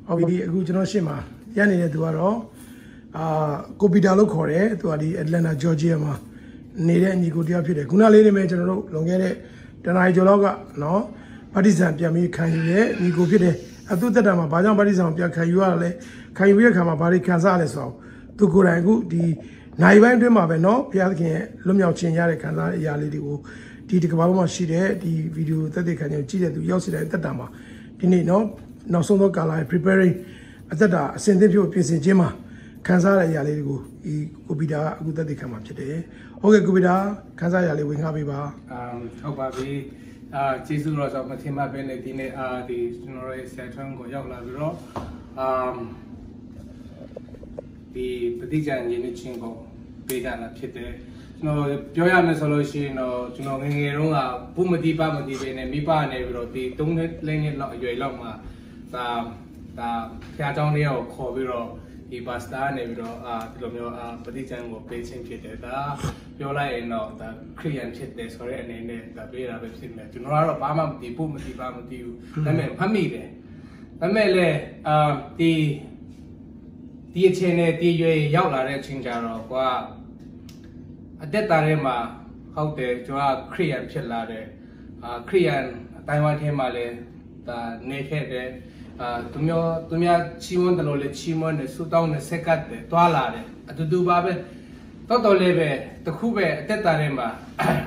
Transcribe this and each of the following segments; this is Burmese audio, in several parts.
Okay, aku jangan sih mah. Yang ini tu aro, kopi dalu kore, tu adi Atlanta Georgia mah. Nere ni kopi apa dia? Guna lele macam tu, longere tanah hijau laga, no. Partisan pia mi kayu ye, ni kopi dia. Atu tak ada mah, banyak partisan pia kayu ale, kayu ye kama pari kansa ale so. Tu kurang aku di naiban tu mah no, pia kini lumia cinya le kansa ya le di ko. Di kepala mah sih deh, di video tadi kan yang cinya tu, yang sih deh tak ada mah. Ini no. Now, so no kala preparing. Ada sendiri pun piece jema. Kansa ya le go. I kubida aku tadi kamap jadi. Okay kubida kansa ya le wing happy ba. Apa bi? Cisu lo so macam mana benda ini di senora sekarang kau jauh lah biro. Di petikan ini cingko beda lah jadi. No, jualan solusi no, cuma ngerunga, bumati bene, mipa ne biro di tunggu lengit lo jual lo mah. Ta pia trong leo kho biro I pasta ne biro di lo myo petikan ko pe chin phit de ta pyo lai no ta Korean phit de so re ane ne ta pe ra be phit me chuno ra ro ba ma mati bu mati ba mati u da me phat mi de da me le di achen ne di yue yauk la de chin ja ro kwa a tet ta re ma hout de chwa Korean phit la de Korean Taiwan the ma le ta ne phet de tu mya chiwon de lo le chiwon ne su taung ne sekat de twa la de atu ba be to le be takhu be tet ta re ma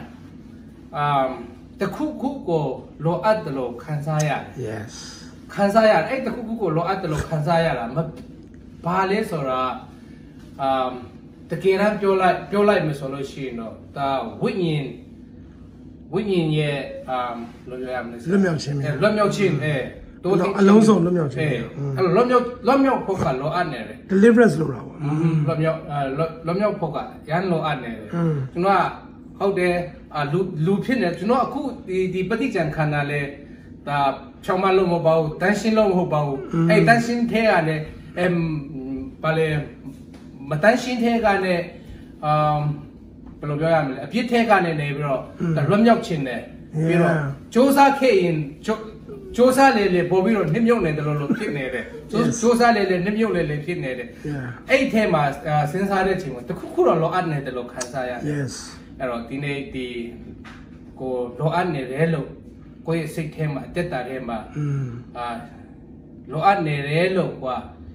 takhu khu ko lo at de lo khan sa ya Yes. Khan sa ya ai takhu khu ko lo at de lo khan sa ya la ma ba le so raตะเกียงပြောလိုက်မယ်ဆိုလို့ရှိရင်တော့ဒါဝိညာဉ်ရဲ့လွတ်မြောက်ခြင်းတိုးတိအလုံးစုံလွတ်မြောက်ခြင်းအဲ့လွတ်မြောက်ဖို့ကလောအပ်နေတယ် deliverance လို့တာပေါ့လွတ်မြောက်ဖို့ကရန်လောအပ်နေတယ်ကျွန်တော်ကဟုတ်တယ်လူဖြစ်နေကျွန်တော်အခုဒီပฏิကြံခန္ဓာလဲဒါချောင်းမလို့မဟုတ်ပါဘူးတန်းရှင်းလို့မဟုတ်ပါဘူးအဲ့တန်းရှင်းထဲကလည်းပါလေမတန်းရှင်းထဲကလည်းဘယ်လိုပြောရမလဲအပြစ်ထဲကနေနေပြီးတော့လွတ်မြောက်ခြင်းနဲ့ပြီးတော့စ조사ခဲ့ရင်စ조사လေပို့ပြီးတော့နှိမ့်မြုပ်နေတယ်လို့ဖြစ်နေတယ်စ조사လေနှိမ့်မြုပ်လေဖြစ်နေတယ်အဲ့ထဲမှာစဉ်းစားတဲ့ချိန်မှာတခုခုတော့လောအပ်နေတယ်လို့ခံစားရတယ် Yes အဲ့တော့ဒီနေ့ဒီကိုလောအပ်နေတယ်လို့ကိုယ့်ရဲ့စိတ်ထဲမှာတက်တာထဲမှာလောအပ်နေတယ်လို့ကွာ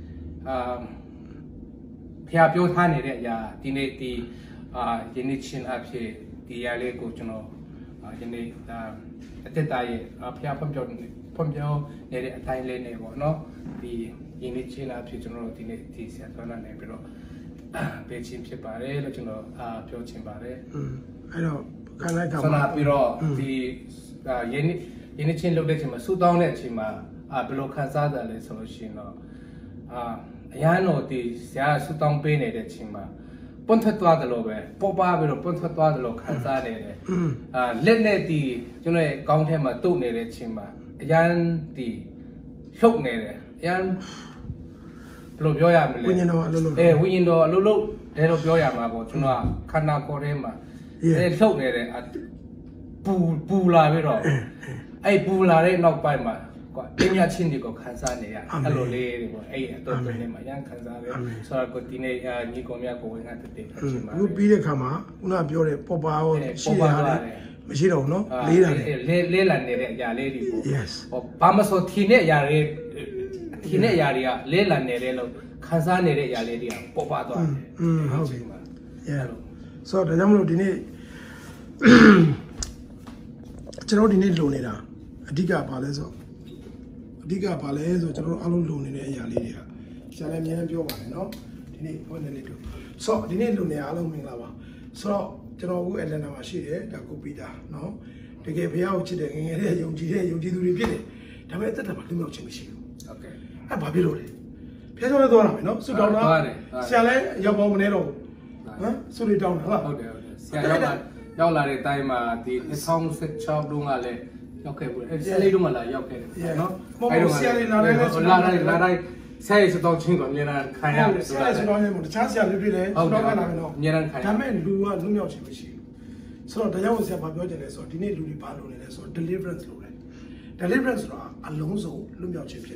ဖျားပြောထားနေတဲ့အရာဒီနေ့ဒီယနေ့ချင်းအဖြစ်ဒီရလေးကိုကျွန်တော်ယနေ့အတက်တာရဲ့ဖျားဖွံ့ဖြိုးနေတဲ့အတိုင်းလေးနေပေါ့နော်ဒီယနေ့ချင်းအဖြစ်ကျွန်တော်တို့ဒီနေ့ဒီဆရာတော်နာနေပြီးတော့ပေးချင်းဖြစ်ပါတယ်လို့ကျွန်တော်ပြောချင်ပါတယ်အဲ့တော့ခံလိုက်တာပါဆက်လာပြီးတော့ဒီယနေ့ချင်းလုပ်တဲ့အချိန်မှာစူတောင်းတဲ့အချိန်မှာဘယ်လိုခံစားကြလဲဆိုလို့ရှိရင်တော့အရန်တော့ဒီဆရာစူတောင်းပေးနေတဲ့အချိန်မှာပွန့်ထွက်သွားတယ်လို့ပဲပေါ်ပါပြီးတော့ပွန့်ထွက်သွားတယ်လို့ခံစားနေတယ်လက်နဲ့ဒီကျွန်တော်ရဲ့ကောင်းထဲမှာတုတ်နေတဲ့အချိန်မှာအရန်ဒီလှုပ်နေတယ်အရန်ဘယ်လိုပြောရမလဲဝိညာဉ်တော်အလုံးလုံးဝိညာဉ်တော်အလုံးလုံးတယ်လို့ပြောရမှာပေါ့ကျွန်တော်ခန္ဓာကိုယ်ထဲမှာလှုပ်နေတယ်ပူလာပြီးတော့အဲ့ပူလာတဲ့နောက်ပိုင်းမှာကွာအင်းရချင်းဒီကိုခန်းစားနေရအဲ့လိုလေးတွေပေါ့အဲ့အတော့နေမှာရန်ခန်းစားတယ်ဆိုတော့ကိုဒီနေ့ညီကောင်မြတ်ကိုဝင်ငါတက်တယ်ဖြစ်မှာဘူးပြီးတဲ့ခါမှာခုနပြောတဲ့ပေါ်ပါရောရှိရတယ်မရှိတော့ဘူးနော်လေးလာလေးလာနေတဲ့အရာလေးတွေပေါ့ဟောဘာမဆိုထင်းတဲ့အရာတွေကလေးလာနေတယ်လို့ခန်းစားနေတဲ့အရာလေးတွေကပေါ်ပါသွားတယ်ဟုတ်ပြီဆိုတော့ဒါကြောင့်မလို့ဒီနေ့ကျွန်တော်ဒီနေ့လုံနေတာအဓိကဘာလဲဆိုကျွန်တော်အားလုံးလုံနေတဲ့အရာလေးတွေကဆရာလည်းအများကြီးပြောပါတယ်နော်ဒီနေ့ဖွင့်နေလေးတို့ဆိုတော့ဒီနေ့လုံနေအားလုံးမင်္ဂလာပါဆိုတော့ကျွန်တော်အခုအလန်နာမှာရှိတယ်ဒါကိုပီတာနော်တကယ်ဘုရားကိုချစ်တဲ့ငယ်ငယ်တဲ့ယုံကြည်သူတွေဖြစ်တယ်ဒါပေမဲ့တက်တာမှာလွတ်မြောက်ခြင်းမရှိဘူးဟုတ်ကဲ့အဲ့ဘာဖြစ်လို့လဲဖျက်ချောလည်းသွားတာပဲနော်စွတောင်းတာဆရာလည်းရောက်ပေါင်းမနေတော့ဘူးစွတွေတောင်းတာဟုတ်တယ်ဆရာရောက်လာတဲ့အတိုင်းမှာဒီ2016တုန်းကလည်းရောက်ခဲ့ဘူးဆရာလေးတို့မှလာရောက်ခဲ့တယ်နော်အဲ့တော့ဆရာလေးလာတိုင်းဆရာစတောင်းချင်းကိုအများအားခံရတယ်ဆရာစတောင်းရင်တခြားဆရာလေးတွေလည်းစတောင်းလာမယ်နော်အများအားခံဒါပေမဲ့လူကလွတ်မြောက်ခြင်းမရှိဘူးဆိုတော့တရားဝင်ဆရာဘာပြောချင်လဲဆိုတော့ဒီနေ့လူတွေဘာလုပ်နေလဲဆိုတော့ deliverance လုပ်တယ် deliverance ဆိုတာအလုံးစုံလွတ်မြောက်ခြင်းဖြစ်တယ်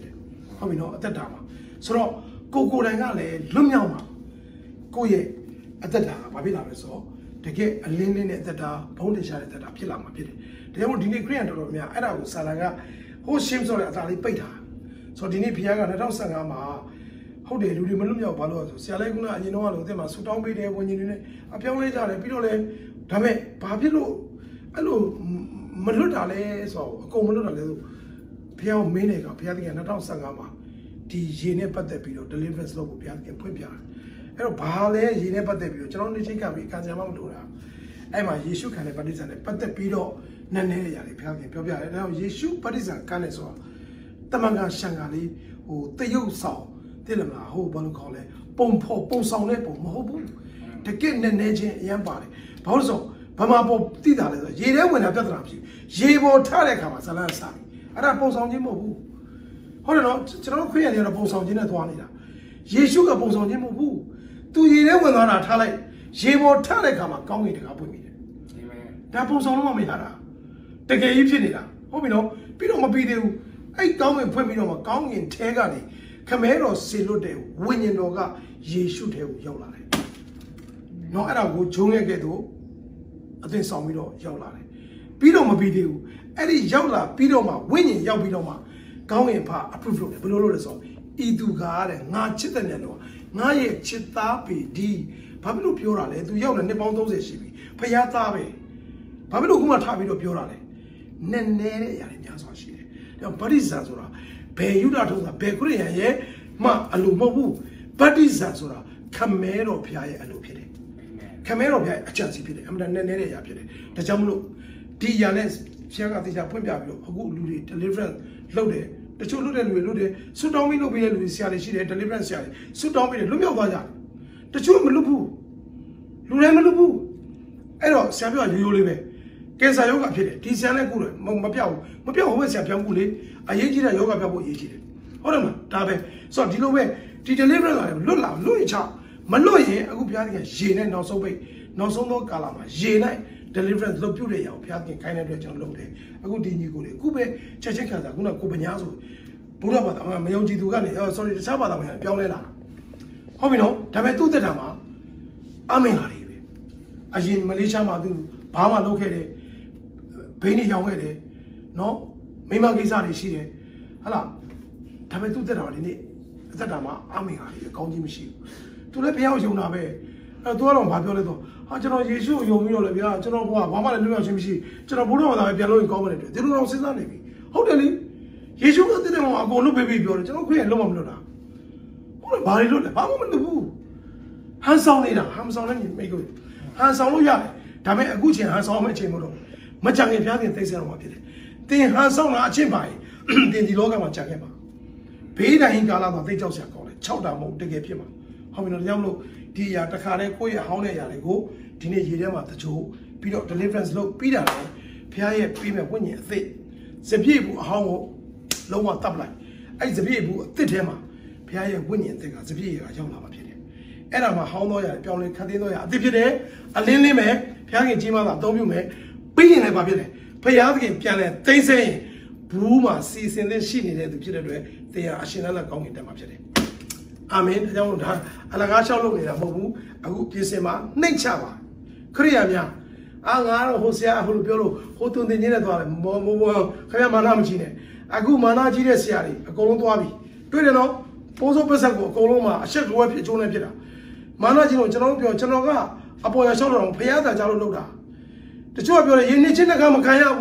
ဟုတ်ပြီနော်အသက်တာမှာဆိုတော့ကိုယ်တိုင်ကလည်းလွတ်မြောက်မှာကိုယ့်ရဲ့အသက်တာကဘာဖြစ်လာလဲဆိုတော့တကယ်အလင်းလေးနဲ့အသက်တာဘုံတင်ရှားတဲ့အသက်တာဖြစ်လာမှာဖြစ်တယ်ဒါကြောင့်ဒီနေ့ခရစ်ယာန်တော်တော်များအဲ့ဒါကိုဆာလန်ကဟိုရှင်းဆိုတဲ့အသာလေးပိတ်တာဆိုတော့ဒီနေ့ဖခင်က2015မှာဟုတ်တယ်လူတွေမလွတ်မြောက်ဘာလို့ဆိုဆရာလေးကအရင်တော့ကလို့အသက်မှာဆူတောင်းပေးတယ်ဝิญဉ်တွေနဲ့အပြောင်းလဲကြတယ်ပြီးတော့လည်းဒါပေမဲ့ဘာဖြစ်လို့အဲ့လိုမလွတ်တာလဲဆိုတော့အကုန်မလွတ်တာလဲဆိုဖခင်ကမင်းတွေကဖခင်က2015မှာဒီရေနဲ့ပတ်သက်ပြီးတော့ deliverance လုပ်ဖို့ဖခင်ဖွင့်ပြတယ်အဲ့တော့ဘာလဲရေနဲ့ပတ်သက်ပြီးတော့ကျွန်တော်နေချိန်ကပြီးကန်ဆယ်မမလို့တာအဲ့မှာယေရှုခံတဲ့ဗတ္တိဇံနဲ့ပတ်သက်ပြီးတော့နည်းနည်းလေးရတယ်ဖခင်ပြောပြတယ်ဒါကြောင့်ယေရှုဗတ္တိဇံကမ်းတယ်ဆိုတော့တမန်ကရှန်ကလေးဟိုတရုတ်ဆောင်သိလားမလားဟိုဘာလို့ခေါ်လဲပုံဆောင်တဲ့ပုံမဟုတ်ဘူးတကယ်နည်းနည်းချင်းအရင်ပါတယ်ဘာလို့ဆိုဘာမှပေါ်သိတာလဲဆိုရေထဲဝင်တာပြဿနာဖြစ်ရေပေါ်ထတဲ့အခါမှာဇလန်းစားအဲ့ဒါပုံဆောင်ခြင်းမဟုတ်ဘူးဟုတ်တယ်နော်ကျွန်တော်ခရစ်ယာန်တွေကတော့ပုံဆောင်ခြင်းနဲ့သွားနေတာယေရှုကပုံဆောင်ခြင်းမဟုတ်ဘူးသူရေထဲဝင်သွားတာထားလိုက်ရေပေါ်ထတဲ့အခါမှာကောင်းကင်တကာပွင့်မိတယ်အာမင်ဒါပုံဆောင်လို့မရတာတကယ်ကြီးဖြစ်နေတာဟုတ်ပြီနော်ပြီးတော့မပြီးသေးဘူးအဲ့ကောင်းကင်ဖွင့်ပြီးတော့မှကောင်းကင်ထဲကနေခမဲတော်ဆေလွတ်တဲ့ဝိညာဉ်တော်ကယေရှုထဲကိုရောက်လာတယ်နော်အဲ့ဒါကိုဂျုံရဲ့ကဲ့သို့အသင်ဆောင်ပြီးတော့ရောက်လာတယ်ပြီးတော့မပြီးသေးဘူးအဲ့ဒီရောက်လာပြီးတော့မှဝိညာဉ်ရောက်ပြီးတော့မှကောင်းကင်ဖာ approve လုပ်တယ်ဘယ်လိုလုပ်လဲဆိုတော့ဤသူကားတဲ့ငါချစ်တဲ့နယ်တော့ငါရဲ့ချစ်သားပေဒီဘာဖြစ်လို့ပြောတာလဲသူရောက်တယ်နှစ်ပေါင်း30ရှိပြီဖယားသားပဲဘာဖြစ်လို့ခုမှထပြီးတော့ပြောတာလဲနည်းနည်းတဲ့အရာတွေများစွာရှိတယ်ဒါဗတ္တိဇံဆိုတာဘယ်ယူဒထုံးတာဘယ်ခရစ်ယာန်ရဲ့မှအလိုမဟုတ်ဘူးဗတ္တိဇံဆိုတာခမဲတော်ဖျားရဲ့အလိုဖြစ်တယ်ခမဲတော်ဖျားရဲ့အကြံစီဖြစ်တယ်အမှန်တန်နည်းနည်းတဲ့အရာဖြစ်တယ်ဒါကြောင့်မလို့ဒီအရာနဲ့ဖျားကတေချာဖွင့်ပြပြီးတော့အခုလူတွေ deliverance လုပ်တယ်တချို့လွတ်တဲ့လူတွေလွတ်တယ်ဆွတောင်းပြီးလုပ်ပြီးတဲ့လူတွေဆရာတွေရှိတယ် deliverance ဆရာတွေဆွတောင်းပြီးတယ်လွတ်မြောက်သွားကြတယ်တချို့မလွတ်ဘူးလူတိုင်းမလွတ်ဘူးအဲ့တော့ဆရာပြောရိုးရိုးလေးပဲကင်ဆာယောဂဖြစ်တယ်ဒီဆရာနဲ့ကုတယ်မပြောက်ဘူးမပြောက်ဘူးပဲဆရာပြောင်းကုလေအရေးကြီးတဲ့ယောဂပြောက်ဖို့အရေးကြီးတယ်ဟုတ်တယ်မလားဒါပဲဆိုတော့ဒီလိုပဲဒီ deliverance လာတယ်လွတ်လာလွတ်ရင်ချမလွတ်ရင်အခုဘုရားသခင်ရေနဲ့နောက်ဆုံးပိတ်နောက်ဆုံးသောကာလမှာရေနဲ့ deliverance လုပ်ပြုတဲ့ရအောင်ဘုရားသခင်ခိုင်းတဲ့အတွက်ကျွန်တော်လုပ်တယ်အခုဒီညီကိုလေအခုပဲချက်ချင်းခံစားခုနကိုပညာဆိုဘုရားဘာသာမယုံကြည်သူကနေ sorry တခြားဘာသာဝင်ပြောင်းလဲလာဟုတ်ပြီနော်ဒါပေမဲ့သူ့တက်တာမှာအမင်္ဂလာတွေပဲအရင်မလေးရှားမှာသူဘာမှလုပ်ခဲ့တယ်ဘိန်းတွေရောင်းခဲ့တယ်နော်မိမကိစ္စတွေရှိတယ်ဟာလားဒါပေမဲ့သူ့တက်တာဒီနေ့အသက်တာမှာအမင်္ဂလာတွေအကောင်းကြီးမရှိဘူးသူလည်းဘုရားကိုယုံတာပဲအဲ့တော့သူကတော့ဘာပြောလဲတော့ဟာကျွန်တော်ယေရှုကိုယုံပြီးတော့လေဗျာကျွန်တော်ဘာမှလည်းလွတ်မြောက်ခြင်းမရှိကျွန်တော်ဘုရားဘာသာပဲပြန်လို့ရင်ကောင်းမယ်တဲ့ဒီလိုတော့စဉ်းစားနေပြီဟုတ်တယ်လေယေရှုကတည်တယ်မှာအကုန်လွတ်ပေးပြီးပြောတယ်ကျွန်တော်ခွေးရလုံးမလွတ်တာဟုတ်တယ်ဘာတွေလွတ်လဲဘာမှမလွတ်ဘူးဟန်ဆောင်နေတာဟန်ဆောင်နေမိတ်ကိုဟန်ဆောင်လို့ရတယ်ဒါပေမဲ့အခုချိန်ဟန်ဆောင်မယ့်အချိန်မို့တော့မကြံခင်ဖျားတင်သိစေတော့မှာဖြစ်တယ်တင်ဟန်ဆောင်တာအချင်းပါရင်တင်ဒီလောကမှာကြံခဲ့ပါဘေးတိုင်းကာလတော့သိကြောက်စရာကောင်းတယ်6တာမဟုတ်တကယ်ဖြစ်မှာဟုတ်ပြီနော်ဒါကြောင့်မလို့ဒီအရာတစ်ခါတည်းကိုယ့်ရဲ့ဟောင်းတဲ့အရာတွေကိုဒီနေ့ရေထဲမှာတချို့ပြီးတော့ deliverance လုပ်ပြီးတာလည်းဖျားရဲ့ပြီးမဲ့ဝိညာဉ်အသစ်စပြည့်ဘူးအဟောင်းကိုလုံးဝတပ်လိုက်အဲ့စပြည့်ဘူးအသစ်ထဲမှာဖျားရဲ့ဝိညာဉ်အသစ်ကစပြည့်ရရောက်လာမှာဖြစ်တယ်အဲ့ဒါမှဟောင်းတော့ရတယ်ပြောင်းလဲခတ်သိမ်းတော့ရအသစ်ဖြစ်တယ်အလင်းလေးမဲ့ဖျားခင်ကြီးမားတာအသုံးပြုမယ်ပြီးရင်လည်းဘာဖြစ်လဲဖျားခင်ပြန်လဲသိမ်းဆဲရင်ဘူးမှာစီစဉ်တဲ့ရှိနေတဲ့သူဖြစ်တဲ့အတွက်တရားအရှင်လက်ကောင်းကင်တက်မှာဖြစ်တယ်အာမင်ဒါကြောင့်ဒါအလကားလျှောက်လုပ်နေတာမဟုတ်ဘူးအခုပြင်စင်မှာနှိမ့်ချပါခရိယာများငါတော့ဟိုဆရာဟိုလိုပြောလို့ဟိုတုန်တင်နေနဲ့သွားတယ်မောခင်ဗျာမာနမကြီးနဲ့အခုမာနကြီးတဲ့ဆရာတွေအကုန်လုံးသွားပြီတွေ့တယ်နော်ပိုးစိုးပစ္စက်ကိုအကုန်လုံးမှာအချက်ကွဲဖြစ်အကျိုးနဲ့ဖြစ်တာမာနကြီးကိုကျွန်တော်တို့ပြောကျွန်တော်ကအပေါ်ရလျှောက်တော့ဖျားတာကြားလို့လုပ်တာတချို့ကပြောတယ်ရင်းနေချင်းတကမခံရဘူး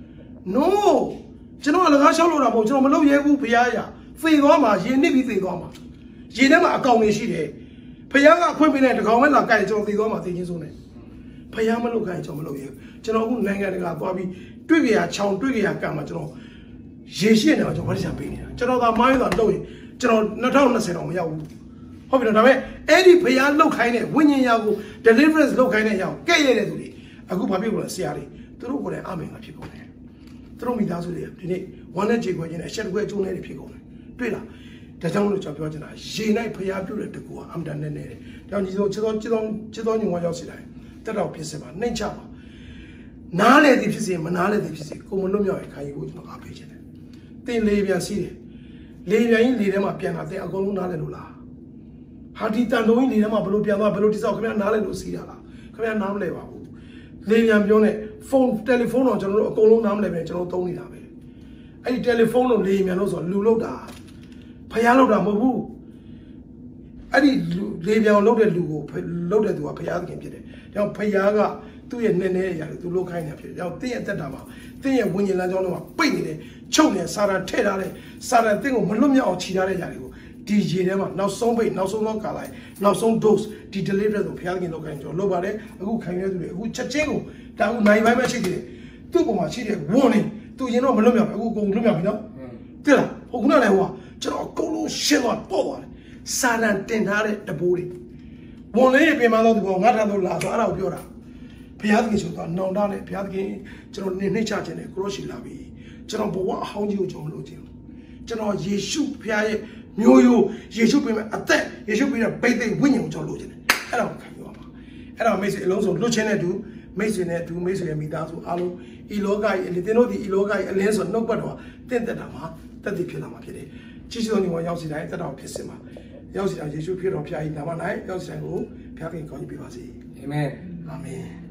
no ကျွန်တော်အလကားလျှောက်လို့တာမဟုတ်ကျွန်တော်မလုပ်ရဲဘူးဖျားရသေသွားမှာရင်းနစ်ပြီးသေသွားမှာရေထဲမှာအကောင်တွေရှိတယ်ဖယားကအခွင့်ပေးတဲ့တကောင်မဲ့လာကြိုက်ကျွန်တော်သိသွားမှသိချင်းဆုံးတယ်ဖယားမလုပ်ခိုင်းကျွန်တော်မလုပ်ရကျွန်တော်အခုနိုင်ငံတကာသွားပြီးတွေ့ကြရချောင်းတွေ့ကြရကံမှာကျွန်တော်ရေရှိနေမှာကျွန်တော်ဗတ်ချံပေးနေတာကျွန်တော်သာမိုင်းသာလုပ်ရင်ကျွန်တော်2020တော့မရောက်ဘူးဟုတ်ပြီနော်ဒါပေမဲ့အဲ့ဒီဖယားလုပ်ခိုင်းတဲ့ဝိညာဉ်ရာကို deliverance လုပ်ခိုင်းတဲ့ရာကိုကဲ့ရဲ့တဲ့သူတွေအခုဘာဖြစ်လို့လဲဆရာတွေသူတို့ကိုယ်တိုင်အမင်ကဖြစ်ကုန်တယ်သူတို့မိသားစုတွေဒီနေ့ဝမ်းနဲ့ကြေခွဲခြင်းနဲ့အချက်တစ်ခွဲကျုံးနေတယ်ဖြစ်ကုန်တယ်တွေ့လားဒါကြောင့်လို့ကျွန်တော်ပြောချင်တာရေ၌ဖျားပြုတ်တဲ့တကူကအမှန်တန်နဲ့နေတယ်။ဒါကြောင့်ဒီလိုချစ်တော်ညီမရောက်စီတိုင်းတက်တော့ဖြစ်စပါနှိမ့်ချပါနားလေသည်ဖြစ်စေမနားလေသည်ဖြစ်စေကိုမလွတ်မြောက်ရင်ခံယူဖို့ကျွန်တော်အားပေးချင်တယ်။တင်လေးပြန်စီးတယ်လေပြန်ကြီးလေထဲမှာပြန်လာတဲ့အကုန်လုံးနားလည်လို့လားဟာဒီတန်တုံးကြီးလေထဲမှာဘလို့ပြန်သွားဘလို့တိစောက်ခင်ဗျားနားလည်လို့စီးတာလားခင်ဗျားနားမလဲပါဘူးလေပြန်ပြောနေဖုန်းတယ်လီဖုန်းတော့ကျွန်တော်တို့အကုန်လုံးနားမလဲပဲကျွန်တော်သုံးနေတာပဲအဲ့ဒီတယ်လီဖုန်းလို့လေပြန်လို့ဆိုလူလောက်တာဖျားလောက်တာမဟုတ်ဘူးအဲ့ဒီလေပြန်လောက်တဲ့လူကိုလောက်တဲ့သူကဖျားသခင်ဖြစ်တယ်ကြောင့်ဖျားကသူ့ရဲ့နဲ့နဲ့ရာသူလောက်ခိုင်းနေဖြစ်တယ်ကြောင့်တင်းရဲ့တက်တာမှာတင်းရဲ့ဝิญဉ်လမ်းကြောင်းတော့ပိတ်နေတယ်ချုပ်နေစာရန်ထဲ့ထားတယ်စာရန်တင်းကိုမလွတ်မြောက်အောင်ခြိထားတဲ့ຢာတွေကိုဒီရေထဲမှာနောက်ဆုံးပိတ်နောက်ဆုံးတော့ကာလိုက်နောက်ဆုံး dose ဒီ delivery ကိုဖျားသခင်လောက်ခိုင်းကျွန်တော်လုပ်ပါတယ်အခုခိုင်းရတဲ့သူတွေအခုချက်ချင်းကိုဒါအခုနိုင်ပိုင်းပဲရှိသေးတယ်သူ့ပုံမှာရှိတဲ့ warning သူရင်တော့မလွတ်မြောက်ဘူးအခုအကုန်လွတ်မြောက်ပြီနော်တိလားဟိုခုနလည်းဟိုကကျွန်တော်အကုန်လုံးရှင်းသွားပေါ့သွားတယ်စာရန်တင်ထားတဲ့တဘိုးတွေဝန်လေးပြင်မတော့ဒီကောင်ငါထားတော့လာဆိုအဲ့ဒါကိုပြောတာဘုရားသခင်ဆိုတော့နောင်တနဲ့ဘုရားသခင်ကျွန်တော်နေနှိမ့်ချခြင်းနဲ့ကိုရောရှိလာပြီကျွန်တော်ဘဝအဟောင်းကြီးကိုကျွန်တော်လုပ်ခြင်းကျွန်တော်ယေရှုဘုရားရဲ့မျိုးရိုးယေရှုပြင်မဲ့အသက်ယေရှုပြင်တဲ့ဗိသိက်ဝိညာဉ်ကိုကျွန်တော်လုပ်ခြင်းအဲ့ဒါကိုခံယူရမှာအဲ့ဒါမိတ်ဆွေအလုံးစုံလွတ်ခြင်းနဲ့တူမိတ်ဆွေနဲ့တူမိတ်ဆွေရဲ့မိသားစုအားလုံးဤလောကကြီးအလင်းတို့ဒီဤလောကကြီးအလင်းဆိုနှုတ်ပတ်တော်တင့်တက်တာမှာတက်တည်ဖြစ်လာမှာဖြစ်တယ်ချစ်တော်ညီမရောက်စီတိုင်းတက်တော်ဖြစ်စင်ပါရောက်စီတိုင်းယေရှုဖြစ်တော်ဖျားဤနာမ၌ရောက်စီတိုင်းကိုဖျားခင်ကောင်းကြီးပေးပါစေအာမင်အာမင်